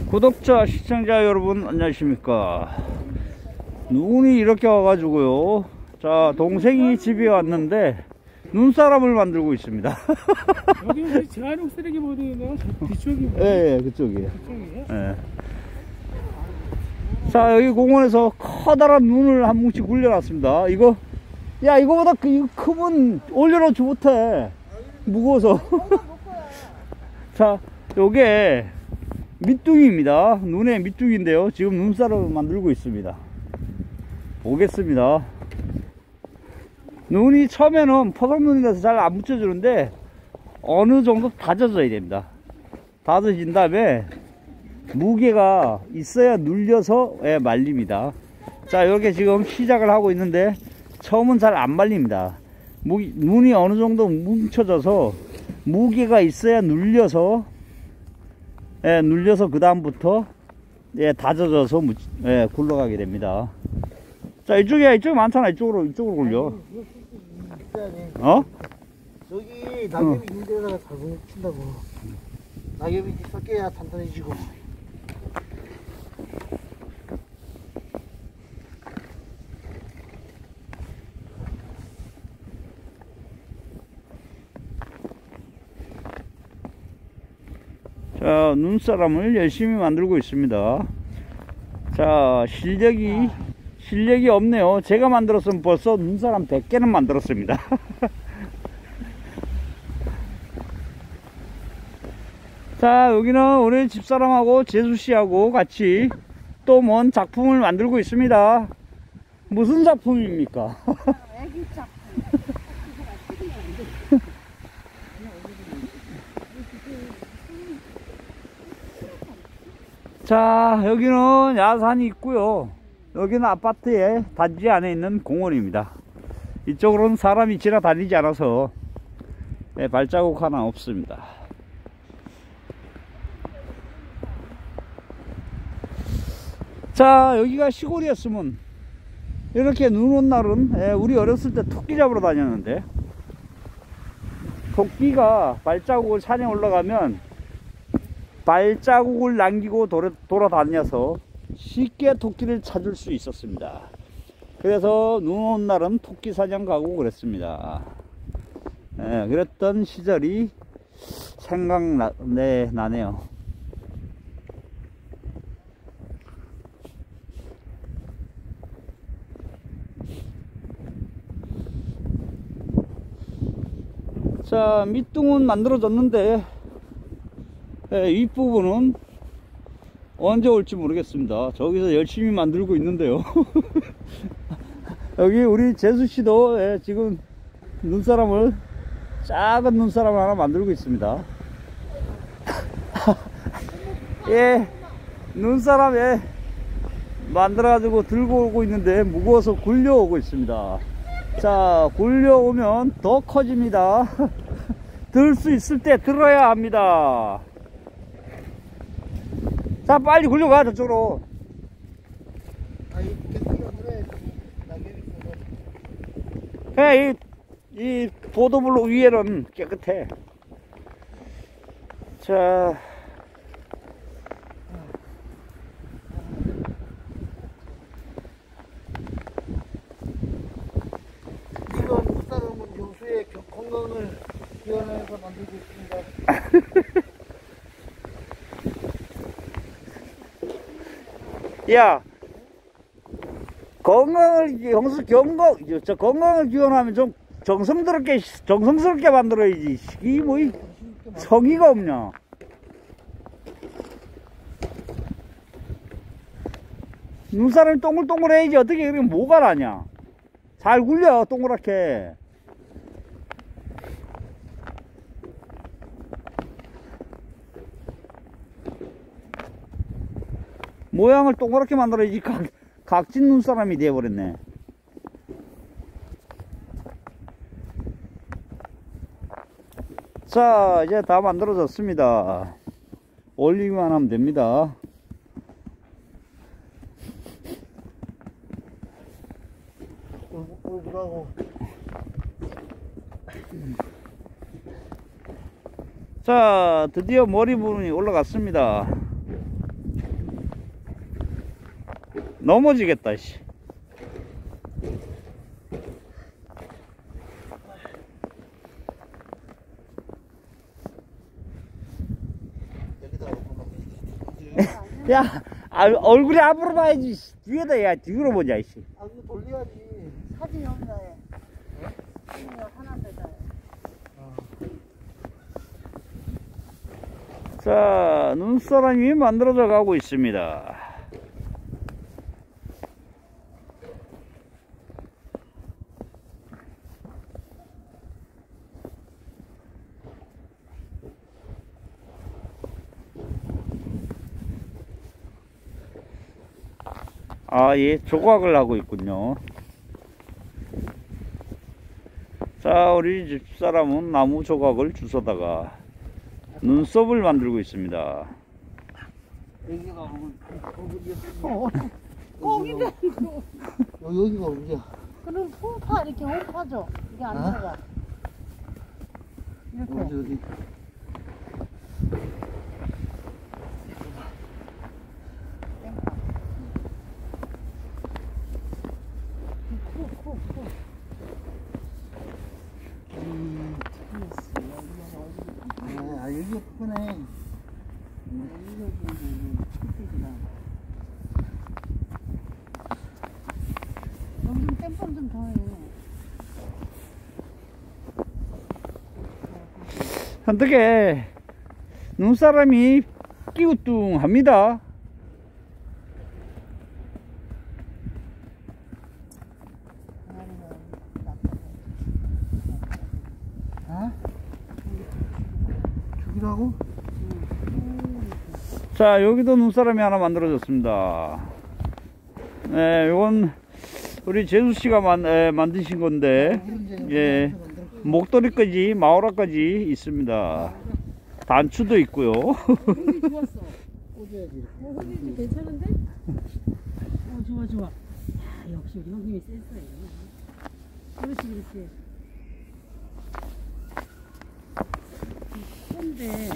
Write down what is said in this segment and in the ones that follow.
구독자, 시청자 여러분 안녕하십니까. 눈이 이렇게 와가지고요. 자, 동생이 집에 왔는데 눈사람을 만들고 있습니다. 여기 재활용 쓰레기 버리는 뒤쪽이 예, 그쪽이에요. 그쪽이에요? 예. 자, 여기 공원에서 커다란 눈을 한 뭉치 굴려놨습니다. 이거, 야, 이거보다 이거 크면 올려놓지 못해. 무거워서. 자, 요게 밑둥이입니다. 눈의 밑둥인데요. 지금 눈사람을 만들고 있습니다. 보겠습니다. 눈이 처음에는 포석눈이라서 잘 안 묻혀주는데 어느 정도 다져져야 됩니다. 다져진 다음에 무게가 있어야 눌려서 말립니다. 자, 이렇게 지금 시작을 하고 있는데 처음은 잘 안 말립니다. 눈이 어느 정도 뭉쳐져서 무게가 있어야 눌려서 그 다음부터 다져져서 굴러가게 됩니다. 자, 이쪽에 많잖아. 이쪽으로 굴려. 어? 저기 낙엽이 있는 데다가 잘 뭉친다고. 낙엽이 섞여야 단단해지고. 자, 눈사람을 열심히 만들고 있습니다. 자, 실력이 없네요. 제가 만들었으면 벌써 눈사람 100개는 만들었습니다. 자, 여기는 오늘 집사람하고 재수씨하고 같이 또 뭔 작품을 만들고 있습니다. 무슨 작품입니까? 애기 작품. 자, 여기는 야산이 있고요. 여기는 아파트의 단지 안에 있는 공원입니다. 이쪽으로는 사람이 지나다니지 않아서 발자국 하나 없습니다. 자, 여기가 시골이었으면 이렇게 눈 온 날은 우리 어렸을 때 토끼 잡으러 다녔는데, 토끼가 발자국을 산에 올라가면 발자국을 남기고 돌아다녀서 쉽게 토끼를 찾을 수 있었습니다. 그래서 눈 온 날은 토끼 사냥 가고 그랬습니다. 그랬던 시절이 생각나네요. 자, 밑둥은 만들어졌는데 윗부분은 언제 올지 모르겠습니다. 저기서 열심히 만들고 있는데요. 여기 우리 재수씨도 지금 작은 눈사람을 하나 만들고 있습니다. 눈사람 만들어가지고 들고 오고 있는데 무거워서 굴려오고 있습니다. 자, 굴려오면 더 커집니다. 들 수 있을 때 들어야 합니다. 자, 빨리 굴려가, 저쪽으로. 이 보도블록 위에는 깨끗해. 자, 이건 사람은 요수의 건강을 기원해서 만들고 있습니다. 야, 건강을 기원하면 좀 정성스럽게 만들어야지. 이 뭐 성의가 없냐. 눈사람이 동글동글해야지. 어떻게 그러면 뭐가 나냐. 잘 굴려, 동그랗게. 모양을 동그랗게 만들어야지. 각진 눈사람이 되어버렸네. 자, 이제 다 만들어졌습니다. 올리기만 하면 됩니다. 올라가고. 자, 드디어 머리 부분이 올라갔습니다. 넘어지겠다, 씨. 여기다 놓고 야, 얼굴이 앞으로 봐야지. 뒤에다, 야, 뒤로 보자, 씨. 아 이거 돌려야지. 사진 여기다 해. 사진 여기 하나 더다 해. 자, 눈사람이 만들어져 가고 있습니다. 아, 예, 조각을 하고 있군요. 자, 우리 집사람은 나무 조각을 주워다가 눈썹을 만들고 있습니다. 여기가 꼭이다. 여기가 어디야? 그럼 홈파 이렇게 홈파죠. 이게 안 어? 들어가. 이렇게. 어디? 아 여기가 크네. 여기 좀 땜빵 좀 더 해. 어떻게 눈사람이 끼우뚱합니다. 어? 죽이라고? 자, 여기도 눈사람이 하나 만들어졌습니다. 네, 이건 우리 재수씨가 만드신 건데, 예, 목도리까지 마오라까지 있습니다. 단추도 있고요. 여기 좋았어. 꽂아야지. 형님이 괜찮은데? 좋아 좋아. 야, 역시 우리 형님이 센스해. 그렇지 그렇지. 근데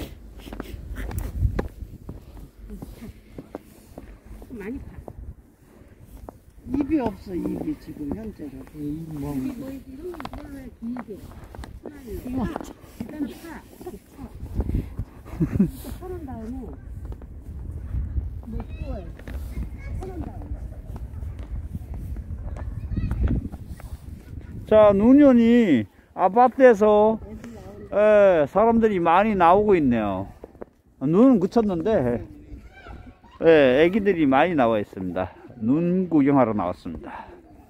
많이 파. 입이 없어 입이 지금 현재로. 뭐 입이 뭐 이런 걸로 해 길게. 이거 일단은 파. 이렇게 파는 다음에 뭐 구워요. 파는 다음에. 자, 눈연이 아파트에서 사람들이 많이 나오고 있네요. 눈은 그쳤는데, 예, 애기들이 많이 나와 있습니다. 눈 구경하러 나왔습니다.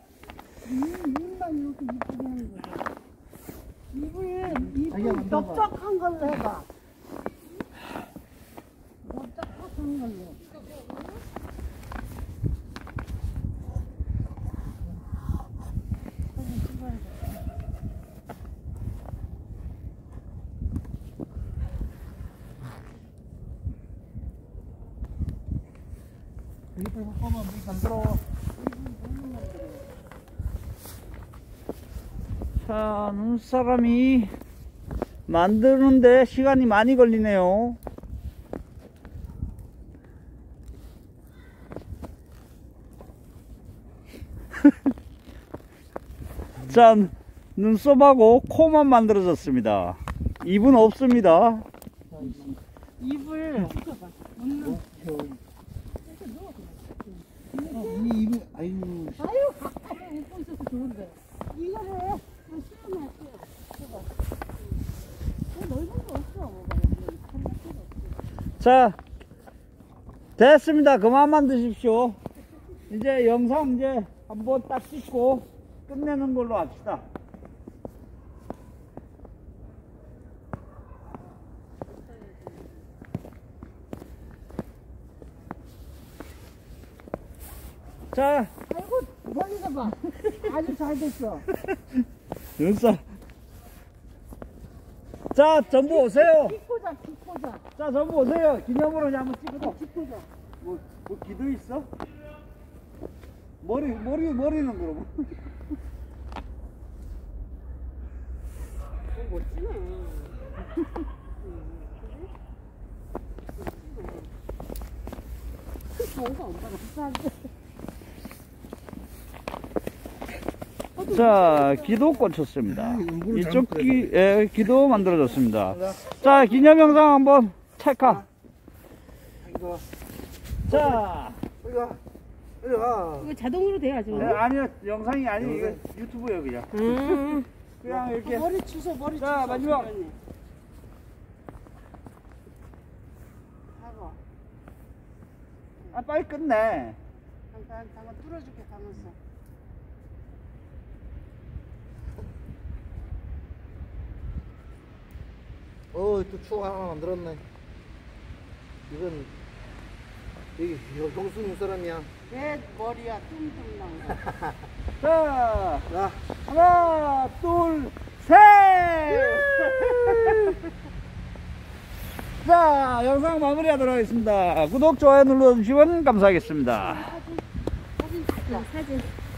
눈만 이렇게 이쁘게 하는 거야. 입을 자기가 만들어봐. 넓적한 걸로 해봐. 넓적한 걸로. 사진 찍어야 돼. 여기다 잠깐만 물 만들어. 자, 눈사람이 만드는데 시간이 많이 걸리네요. 자, 눈썹하고 코만 만들어졌습니다. 입은 없습니다. 입을 웃는. 이 입을 아유. 아유, 웃고 있어서 좋은데. 이거를 시원해, 시원. 넓은 거 없어. 자, 됐습니다. 그만 만드십시오. 이제 영상 이제 한번 딱 찍고 끝내는 걸로 합시다. 자, 아이고, 멀리서 봐. 아주 잘 됐어. 눈썹. 자, 전부 오세요. 기포자, 기포자. 자, 전부 오세요. 기념으로 한번 찍어도. 기포자. 뭐 기도 있어? 머리는 그러면. 멋지네. 뭔가 엄마가 비싼데. 자, 기도 꽂혔습니다. 이쪽 기도 만들어졌습니다. 자, 기념 영상 한번 찰칵. 이거 자, 이거 이거 이거 자동으로 돼야죠. 아니요, 영상이 아니, 이거 유튜브예요, 그냥. 그냥 이렇게. 머리 주소, 머리 자, 주소. 마지막. 하고. 아, 빨리 끝내. 잠깐 뚫어줄게, 가면서. 또 추억 하나 만들었네. 이건 이거 동순 사람이야. 내 머리야, 뚱뚱 난 거. 자, 자, 하나, 둘, 셋! 자, 영상 마무리하도록 하겠습니다. 구독, 좋아요 눌러주시면 감사하겠습니다. 사진.